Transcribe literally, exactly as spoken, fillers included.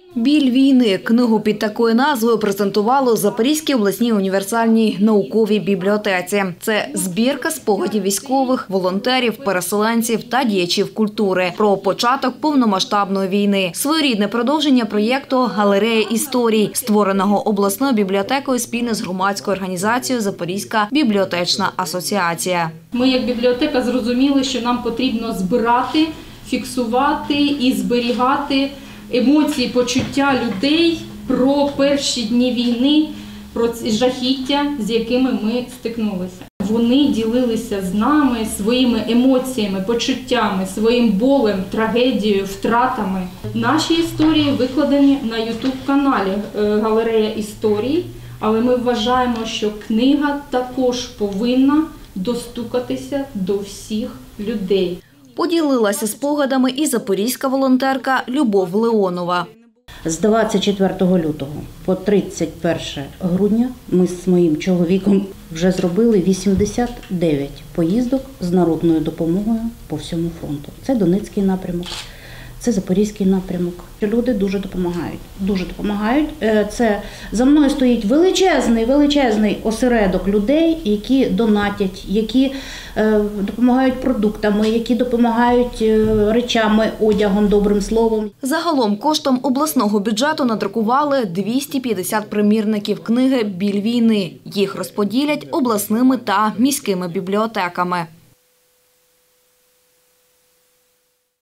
«Біль війни» – книгу під такою назвою презентували у Запорізькій обласній універсальній науковій бібліотеці. Це збірка спогадів військових, волонтерів, переселенців та діячів культури про початок повномасштабної війни. Своєрідне продовження проєкту «Галерея історій», створеного обласною бібліотекою спільно з громадською організацією «Запорізька бібліотечна асоціація». Ми як бібліотека зрозуміли, що нам потрібно збирати, фіксувати і зберігати емоції, почуття людей про перші дні війни, про жахіття, з якими ми стикнулися. Вони ділилися з нами своїми емоціями, почуттями, своїм болем, трагедією, втратами. Наші історії викладені на ютуб-каналі «Галерея історій», але ми вважаємо, що книга також повинна достукатися до всіх людей. Поділилася спогадами і запорізька волонтерка Любов Леонова. З двадцять четвертого лютого по тридцять перше грудня ми з моїм чоловіком вже зробили вісімдесят дев'ять поїздок з народною допомогою по всьому фронту. Це Донецький напрямок, це Запорізький напрямок. Люди дуже допомагають, дуже допомагають. Це за мною стоїть величезний, величезний осередок людей, які донатять, які допомагають продуктами, які допомагають речами, одягом, добрим словом. Загалом коштом обласного бюджету надрукували двісті п'ятдесят примірників книги «Біль війни». Їх розподілять обласними та міськими бібліотеками.